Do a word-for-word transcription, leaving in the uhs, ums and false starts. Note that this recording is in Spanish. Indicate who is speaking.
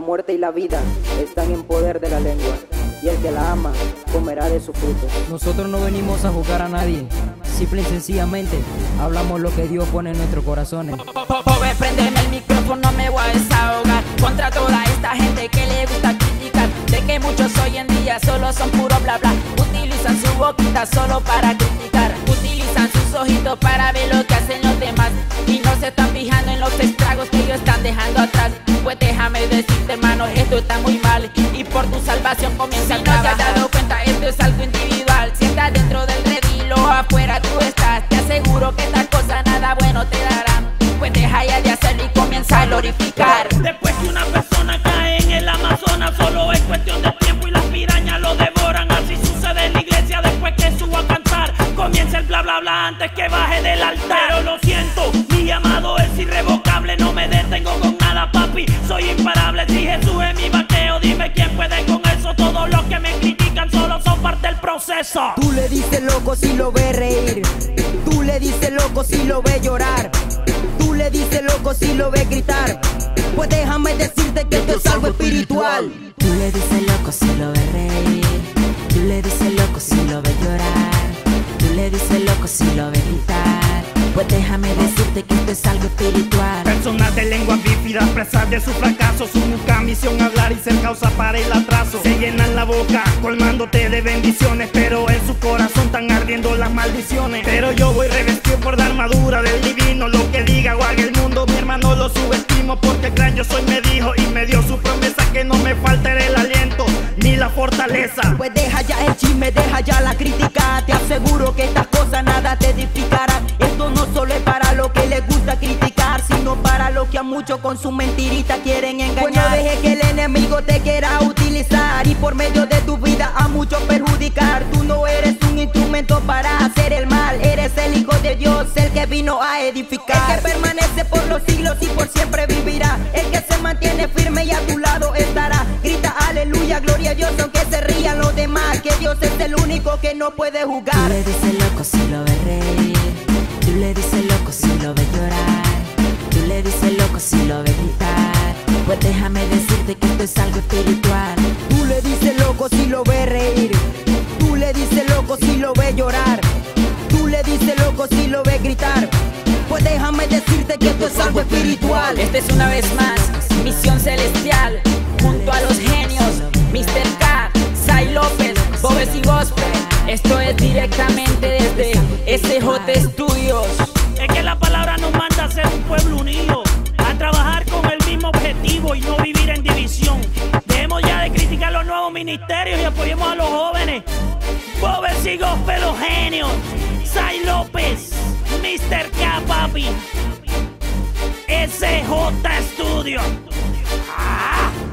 Speaker 1: muerte y la vida están en poder de la lengua, y el que la ama comerá de su fruto.
Speaker 2: Nosotros no venimos a juzgar a nadie, simple y sencillamente hablamos lo que Dios pone en nuestros corazones.
Speaker 3: Joven, préndeme el micrófono, me voy a desahogar contra toda esta gente que le gusta criticar. Sé que muchos hoy en día solo son puro bla bla, utilizan su boquita solo para criticar, utilizan sus ojitos para ver lo que hacen los demás y no se están fijando en los estragos que ellos están dejando atrás. Pues déjame decirte, hermano, esto está muy mal y por tu salvación comienza a trabajar. Si no te has dado cuenta, esto es algo individual. Si estás dentro del redil o afuera tú estás, te aseguro que estas cosas nada bueno te darán. Pues deja ya de hacerlo y comienza a glorificar.
Speaker 4: Después que una persona cae en el Amazonas, solo es cuestión de tiempo y las pirañas lo devoran. Así sucede en la iglesia después que subo a cantar. Comienza el bla bla bla antes que baje del altar. Pero lo siento, mi llamado es irrevocable. No me detengo con nada, papi, soy imparable. Si Jesús es mi vaqueo, dime quién puede con eso. Todos los que me critican solo son parte del proceso.
Speaker 5: Tú le dices loco si lo ves reír, tú le dices loco si lo ves llorar, tú le dices loco si lo ves gritar. Pues déjame decirte que esto es algo espiritual.
Speaker 6: Tú le dices loco si lo ves reír, tú le dices loco si lo ves llorar, tú le dices loco si lo ves gritar. Pues déjame decirte que esto es algo espiritual.
Speaker 4: Personas de lengua bífida, presas de su fracaso, su única misión hablar y ser causa para el atraso. Se llenan la boca colmándote de bendiciones, pero en su corazón están ardiendo las maldiciones. Pero yo voy revestido por la armadura del divino. Lo que diga o haga el mundo, mi hermano, lo subestimo, porque el gran yo soy me dijo y me dio su promesa que no me faltará el aliento ni la fortaleza.
Speaker 5: Pues deja ya el chisme, deja ya la crítica. Te aseguro que estas cosas nada te edificarán. Esto no solo es para lo que les gusta criticar, sino para lo que a muchos con su mentirita quieren engañar. Pues no dejes que el enemigo te quiera utilizar y por medio de tu vida a muchos perjudicar. Tú no eres un instrumento para hacer el mal, eres el Hijo de Dios, el que vino a edificar. El que permanece por los siglos y por siempre vivirá, el que se mantiene firme y a tu lado estará. Grita aleluya, gloria a Dios, aunque se rían los demás, que Dios es el único que no puede jugar.
Speaker 6: Tú le dices loco si lo ves reír, tú le dices loco si lo ves llorar, tú le dices loco si lo ves gritar. Pues déjame decirte que esto es algo espiritual.
Speaker 5: Tú le dices loco si lo ves reír, tú le dices loco si lo ves llorar, tú le dices loco si lo ves gritar. Pues déjame decirte que esto es algo espiritual.
Speaker 3: Este es una vez más Misión Celestial, junto a los genios mister K, Sai López, Bobes y Gospel. Esto es directamente desde S J Studios.
Speaker 4: Es que la palabra nos manda a ser un pueblo unido, a trabajar con el mismo objetivo y no vivir en división. Dejemos ya de criticar los nuevos ministerios y apoyemos a los jóvenes. Bobes y Gospel, los genios, Sai López, mister K, papi, S J Studios. ¡Ah!